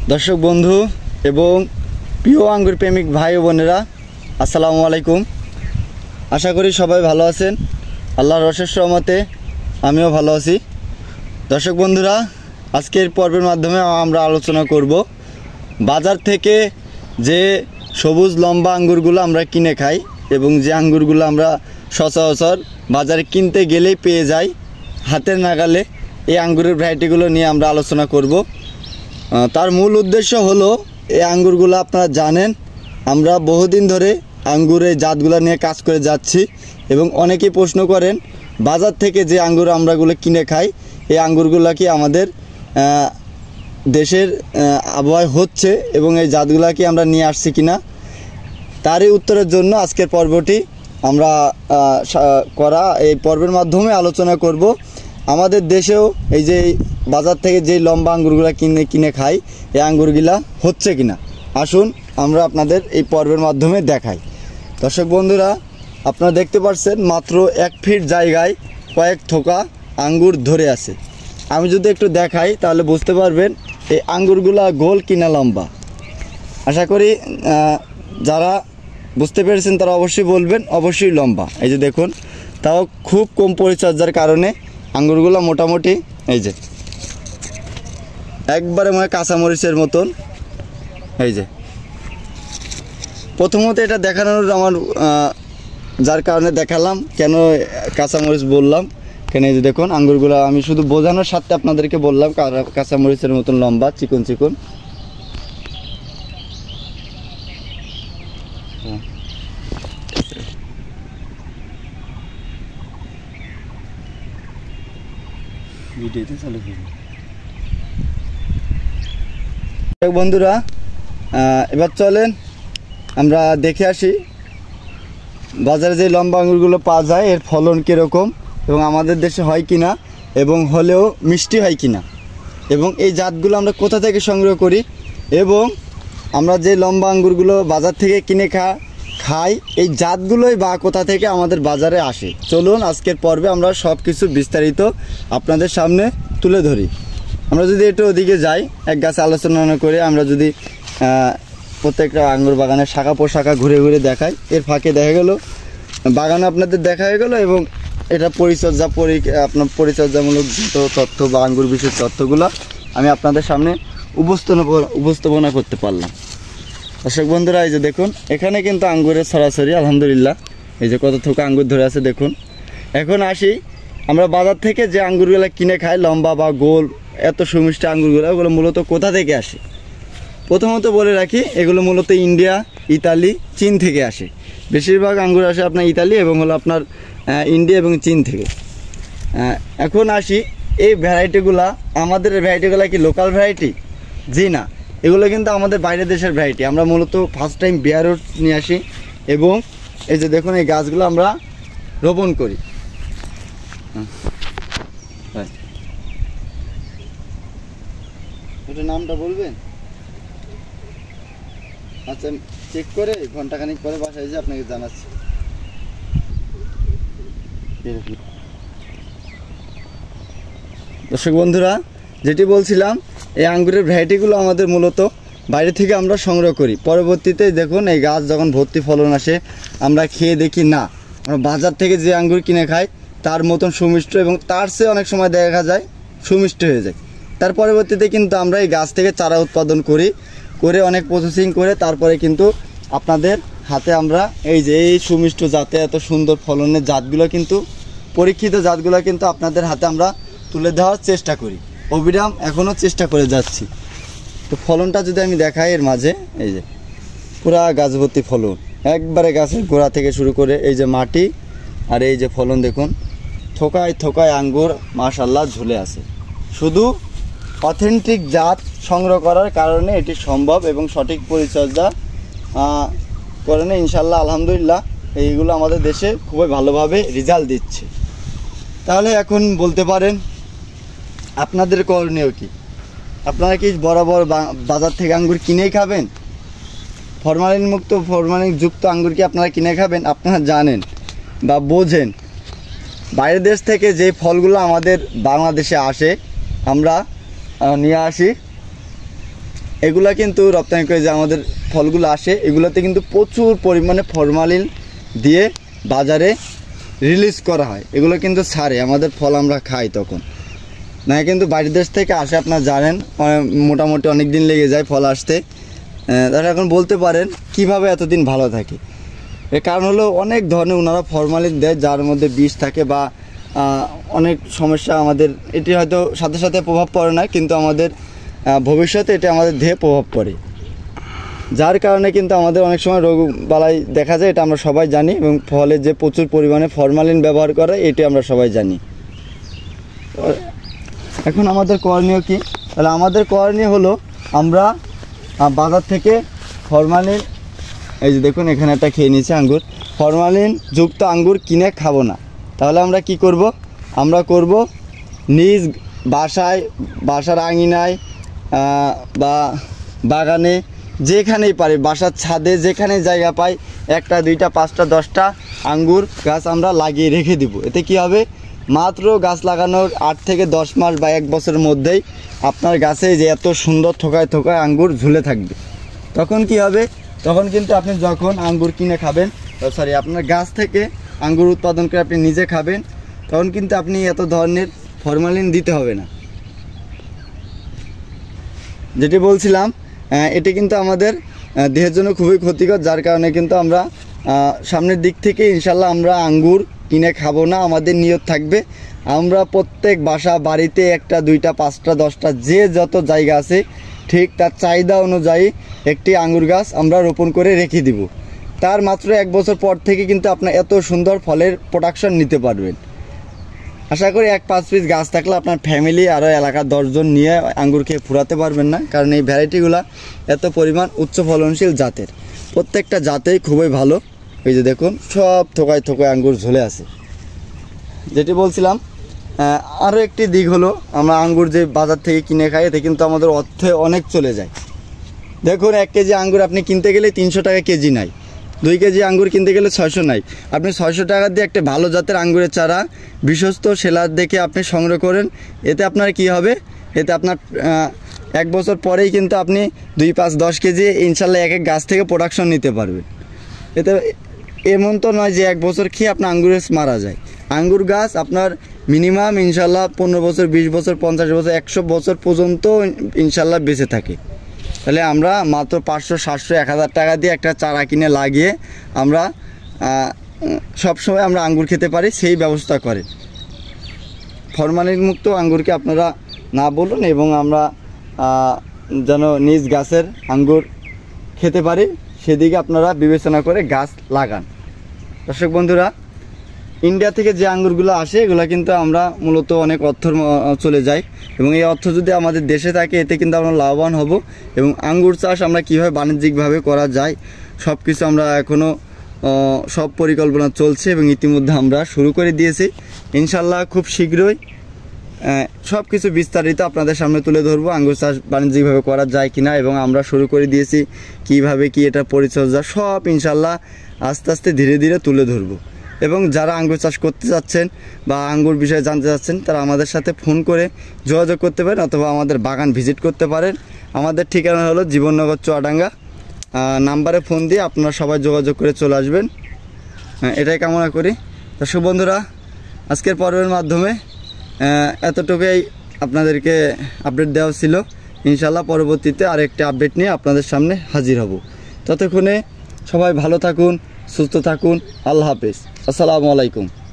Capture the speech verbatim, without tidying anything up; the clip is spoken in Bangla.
दर्शक बंधु एवं प्रिय आंगुर प्रेमिक भाई बोनेरा अस्सलामु आलैकुम। आशा करी सबाई भालो आছেন। आल्लाहर अशेष रहमते आमिও भालो आছি। दर्शक बंधुरा आजकेर पर्वेर माध्यमे आमरा आलोचना करब बाजार थेके जे सबुज लम्बा आंगुरगुलो आमरा किने खाई एवं जे आंगुरगुलो आमरा सचराचर बाजारे किनते गेलेई पेये जाई हातेर नागाले এই আঙ্গুরের ভ্যারাইটিগুলো নিয়ে আমরা আলোচনা করব। তার মূল উদ্দেশ্য হলো এই আঙ্গুরগুলো আপনারা জানেন আমরা বহুদিন ধরে আঙ্গুরের জাতগুলো নিয়ে কাজ করে যাচ্ছি এবং অনেকেই প্রশ্ন করেন বাজার থেকে যে আঙ্গুর আমরাগুলো কিনে খাই এই আঙ্গুরগুলো কি আমাদের দেশের আবহাওয়ায় হচ্ছে এবং এই জাতগুলো কি আমরা নিয়ে আসছি কিনা তারই উত্তরের জন্য আজকের পর্বটি আমরা করা এই পর্বের মাধ্যমে আলোচনা করব। আমাদের দেশেও এই যে বাজার থেকে যে লম্বা আঙ্গুরগুলো কিনে কিনে খাই এই আঙ্গুরগুলা হচ্ছে কিনা আসুন আমরা আপনাদের এই পর্বের মাধ্যমে দেখাই। দর্শক বন্ধুরা আপনারা দেখতে পাচ্ছেন মাত্র এক ফিট জায়গায় কয়েক থোকা আঙ্গুর ধরে আছে। আমি যদি একটু দেখাই তাহলে বুঝতে পারবেন এই আঙ্গুরগুলা গোল কিনা লম্বা। আশা করি যারা বুঝতে পেরেছেন তারা অবশ্যই বলবেন অবশ্যই লম্বা। এই যে দেখুন তাও খুব কম পরিচর্যার কারণে আঙ্গুরগুলো মোটামুটি এই যে একবারে মানে কাঁচামরিচের মতন। এই যে প্রথমত এটা দেখানোর আমার যার কারণে দেখালাম কেন কাঁচামরিচ বললাম কেন এই যে দেখুন আঙ্গুরগুলো আমি শুধু বোঝানোর সাথে আপনাদেরকে বললাম কাঁচামরিচের মতন লম্বা চিকন চিকন। বন্ধুরা এবার চলেন আমরা দেখে আসি বাজারে যে লম্বা আঙ্গুরগুলো পাওয়া যায় এর ফলন কীরকম এবং আমাদের দেশে হয় কিনা এবং হলেও মিষ্টি হয় কিনা এবং এই জাতগুলো আমরা কোথা থেকে সংগ্রহ করি এবং আমরা যে লম্বা আঙ্গুরগুলো বাজার থেকে কিনে খা খাই এই জাতগুলোই বা কোথা থেকে আমাদের বাজারে আসে। চলুন আজকের পর্বে আমরা সব কিছু বিস্তারিত আপনাদের সামনে তুলে ধরি। আমরা যদি একটু ওদিকে যাই এক গাছে আলোচনা করে আমরা যদি প্রত্যেকটা আঙ্গুর বাগানের শাখা পোশাখা ঘুরে ঘুরে দেখাই এর ফাঁকে দেখা গেল বাগান আপনাদের দেখা হয়ে গেল এবং এটা পরিচর্যা পরি আপনার পরিচর্যামূলক যত তথ্য বা আঙ্গুর বিশেষ তথ্যগুলো আমি আপনাদের সামনে উপস্থাপনা উপস্থাপনা করতে পারলাম। দর্শক বন্ধুরা এই যে দেখুন এখানে কিন্তু আঙ্গুরের সরাসরি আলহামদুলিল্লাহ এই যে কত থোকা আঙ্গুর ধরে আছে দেখুন। এখন আসি আমরা বাজার থেকে যে আঙ্গুরগুলো কিনে খাই লম্বা বা গোল এত সুমিষ্টি আঙ্গুরগুলো ওগুলো মূলত কোথা থেকে আসে। প্রথমত বলে রাখি এগুলো মূলত ইন্ডিয়া ইতালি চীন থেকে আসে। বেশিরভাগ আঙ্গুর আসে আপনার ইতালি এবং হলো আপনার ইন্ডিয়া এবং চীন থেকে। এখন আসি এই ভ্যারাইটিগুলা আমাদের ভ্যারাইটিগুলো কি লোকাল ভ্যারাইটি? জি না, এগুলো কিন্তু আমাদের বাইরের দেশের ভ্যারাইটি। আমরা মূলত ফার্স্ট টাইম বিহার নিয়ে আসি এবং এই যে দেখুন এই গাছগুলো আমরা রোপণ করি। ওটা নামটা বলবেন? আচ্ছা চেক করে ঘন্টাখানিক পরে বাসায় যে আপনাকে জানাচ্ছি। দর্শক বন্ধুরা যেটি বলছিলাম এই আঙ্গুরের ভ্যারাইটিগুলো আমাদের মূলত বাইরে থেকে আমরা সংগ্রহ করি। পরবর্তীতে দেখুন এই গাছ যখন ভর্তি ফলন আসে আমরা খেয়ে দেখি না আমরা বাজার থেকে যে আঙ্গুর কিনে খাই তার মতন সুমিষ্ট এবং তার চেয়ে অনেক সময় দেখা যায় সুমিষ্ট হয়ে যায়। তার পরবর্তীতে কিন্তু আমরা এই গাছ থেকে চারা উৎপাদন করি করে অনেক প্রসেসিং করে তারপরে কিন্তু আপনাদের হাতে আমরা এই যে এই সুমিষ্ট জাতে এত সুন্দর ফলনের জাতগুলো কিন্তু পরীক্ষিত জাতগুলো কিন্তু আপনাদের হাতে আমরা তুলে দেওয়ার চেষ্টা করি। অবিরাম এখনও চেষ্টা করে যাচ্ছি। তো ফলনটা যদি আমি দেখাই এর মাঝে এই যে পুরা গাছ ভর্তি ফলন একবারে গাছের গোড়া থেকে শুরু করে এই যে মাটি আর এই যে ফলন দেখুন থোকায় থোকায় আঙ্গুর মাশাআল্লাহ ঝুলে আছে। শুধু অথেন্টিক জাত সংগ্রহ করার কারণে এটি সম্ভব এবং সঠিক পরিচর্যা কারণে ইনশাল্লাহ আলহামদুলিল্লাহ এইগুলো আমাদের দেশে খুবই ভালোভাবে রেজাল্ট দিচ্ছে। তাহলে এখন বলতে পারেন আপনাদের করণীয় কি? আপনারা কি বরাবর বাজার থেকে আঙ্গুর কিনেই খাবেন? ফরমালিন মুক্ত ফরমালিন যুক্ত আঙ্গুর কি আপনারা কিনে খাবেন? আপনারা জানেন বা বোঝেন বাইরের দেশ থেকে যে ফলগুলো আমাদের বাংলাদেশে আসে আমরা নিয়ে আসি এগুলা কিন্তু রপ্তানি করে যে আমাদের ফলগুলো আসে এগুলোতে কিন্তু প্রচুর পরিমাণে ফরমালিন দিয়ে বাজারে রিলিজ করা হয়। এগুলো কিন্তু ছাড়ে আমাদের ফল আমরা খাই তখন না, কিন্তু বাইরের দেশ থেকে আসে আপনারা জানেন, মোটামুটি অনেক দিন লেগে যায় ফল আসতে। তারা এখন বলতে পারেন কিভাবে এতদিন ভালো থাকে, এর কারণ হলো অনেক ধরনের ওনারা ফরমালিন দেয় যার মধ্যে বিষ থাকে বা অনেক সমস্যা আমাদের এটি হয়তো সাথে সাথে প্রভাব পড়ে না, কিন্তু আমাদের ভবিষ্যতে এটা আমাদের দেহে প্রভাব পড়ে, যার কারণে কিন্তু আমাদের অনেক সময় রোগ বালাই দেখা যায়। এটা আমরা সবাই জানি এবং ফলে যে প্রচুর পরিমাণে ফরমালিন ব্যবহার করে এটি আমরা সবাই জানি। এখন আমাদের করণীয় কি? তাহলে আমাদের করণীয় হলো আমরা বাজার থেকে ফরমালিন, এই যে দেখুন এখানে একটা খেয়ে নিয়েছে আঙ্গুর, ফরমালিন যুক্ত আঙ্গুর কিনে খাবো না। তাহলে আমরা কি করব? আমরা করব নিজ বাসায়, বাসার আঙিনায় বা বাগানে যেখানেই পারি, বাসার ছাদে যেখানে জায়গা পাই একটা দুইটা পাঁচটা দশটা আঙ্গুর গাছ আমরা লাগিয়ে রেখে দিব। এতে কি হবে? মাত্র গাছ লাগানোর আট থেকে দশ মাস বা এক বছরের মধ্যেই আপনার গাছে যে এত সুন্দর থোকায় থোকায় আঙ্গুর ঝুলে থাকবে। তখন কি হবে? তখন কিন্তু আপনি যখন আঙ্গুর কিনে খাবেন, সরি আপনার গাছ থেকে আঙ্গুর উৎপাদন করে আপনি নিজে খাবেন, তখন কিন্তু আপনি এত ধরনের ফরমালিন দিতে হবে না। যেটি বলছিলাম এটি কিন্তু আমাদের দেহের জন্য খুবই ক্ষতিকর, যার কারণে কিন্তু আমরা সামনের দিক থেকে ইনশাল্লাহ আমরা আঙ্গুর কিনে খাবো না। আমাদের নিয়ত থাকবে আমরা প্রত্যেক বাসা বাড়িতে একটা দুইটা পাঁচটা দশটা যে যত জায়গা আছে ঠিক তার চাহিদা অনুযায়ী একটি আঙ্গুর গাছ আমরা রোপণ করে রেখে দিব। তার মাত্র এক বছর পর থেকে কিন্তু আপনার এত সুন্দর ফলের প্রোডাকশন নিতে পারবেন। আশা করি এক পাঁচ পিস গাছ থাকলে আপনার ফ্যামিলি আরও এলাকার দশজন নিয়ে আঙ্গুর খেয়ে ফুরাতে পারবেন না, কারণ এই ভ্যারাইটিগুলো এত পরিমাণ উচ্চ ফলনশীল জাতের, প্রত্যেকটা জাতেই খুবই ভালো। এই যে দেখুন সব থোকায় থোকায় আঙ্গুর ঝুলে আছে। যেটি বলছিলাম আরও একটি দিক হলো আমরা আঙ্গুর যে বাজার থেকে কিনে খাই এতে কিন্তু আমাদের অর্থে অনেক চলে যায়। দেখুন এক কেজি আঙ্গুর আপনি কিনতে গেলে তিনশো টাকা কেজি নাই, দুই কেজি আঙ্গুর কিনতে গেলে ছয়শো নাই। আপনি ছয়শো টাকা দিয়ে একটা ভালো জাতের আঙ্গুরের চারা বিশ্বস্ত সেলার দেখে আপনি সংগ্রহ করেন, এতে আপনার কি হবে? এতে আপনার এক বছর পরেই কিন্তু আপনি দুই পাঁচ দশ কেজি ইনশাল্লাহ এক এক গাছ থেকে প্রোডাকশন নিতে পারবেন। এতে এমন তো নয় যে এক বছর খেয়ে আপনার আঙ্গুরের মারা যায়। আঙ্গুর গাছ আপনার মিনিমাম ইনশাল্লাহ পনেরো বছর বিশ বছর পঞ্চাশ বছর একশো বছর পর্যন্ত ইনশাল্লাহ বেঁচে থাকে। তাহলে আমরা মাত্র পাঁচশো সাতশো এক হাজার টাকা দিয়ে একটা চারা কিনে লাগিয়ে আমরা সবসময় আমরা আঙ্গুর খেতে পারি, সেই ব্যবস্থা করে। ফরমালিন মুক্ত আঙ্গুরকে আপনারা না বলুন এবং আমরা যেন নিজ গাছের আঙ্গুর খেতে পারি সেদিকে আপনারা বিবেচনা করে গাছ লাগান। দর্শক বন্ধুরা, ইন্ডিয়া থেকে যে আঙ্গুরগুলো আসে এগুলো কিন্তু আমরা মূলত অনেক অর্থ চলে যায় এবং এই অর্থ যদি আমাদের দেশে থাকে এতে কিন্তু আমরা লাভবান হব। এবং আঙ্গুর চাষ আমরা কীভাবে বাণিজ্যিকভাবে করা যায় সব কিছু আমরা এখনও সব পরিকল্পনা চলছে এবং ইতিমধ্যে আমরা শুরু করে দিয়েছি। ইনশাল্লাহ খুব শীঘ্রই সব কিছু বিস্তারিত আপনাদের সামনে তুলে ধরবো, আঙ্গুর চাষ বাণিজ্যিকভাবে করা যায় কিনা এবং আমরা শুরু করে দিয়েছি কিভাবে কি এটা পরিচর্যা সব ইনশাল্লাহ আস্তে আস্তে ধীরে ধীরে তুলে ধরবো। এবং যারা আঙ্গুর চাষ করতে যাচ্ছেন বা আঙ্গুর বিষয়ে জানতে চাচ্ছেন তারা আমাদের সাথে ফোন করে যোগাযোগ করতে পারেন অথবা আমাদের বাগান ভিজিট করতে পারেন। আমাদের ঠিকানা হলো জীবননগর চুয়াডাঙ্গা। নাম্বারে ফোন দিয়ে আপনারা সবাই যোগাযোগ করে চলে আসবেন, এটাই কামনা করি। দর্শক বন্ধুরা, আজকের পর্বের মাধ্যমে এতটুকুই আপনাদেরকে আপডেট দেওয়া ছিল। ইনশাল্লাহ পরবর্তীতে আরেকটি আপডেট নিয়ে আপনাদের সামনে হাজির হব। ততক্ষণে সবাই ভালো থাকুন, সুস্থ থাকুন। আল্লাহ হাফেজ। আসসালামু আলাইকুম।